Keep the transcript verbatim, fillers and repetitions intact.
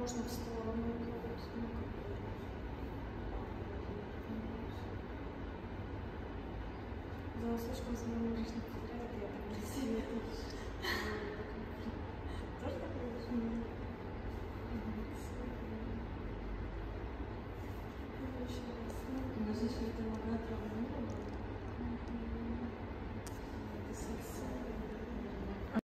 можно в сторону. За слишком самому лишних подряд я так красиво. Тоже такое очень. У нас еще это логатор.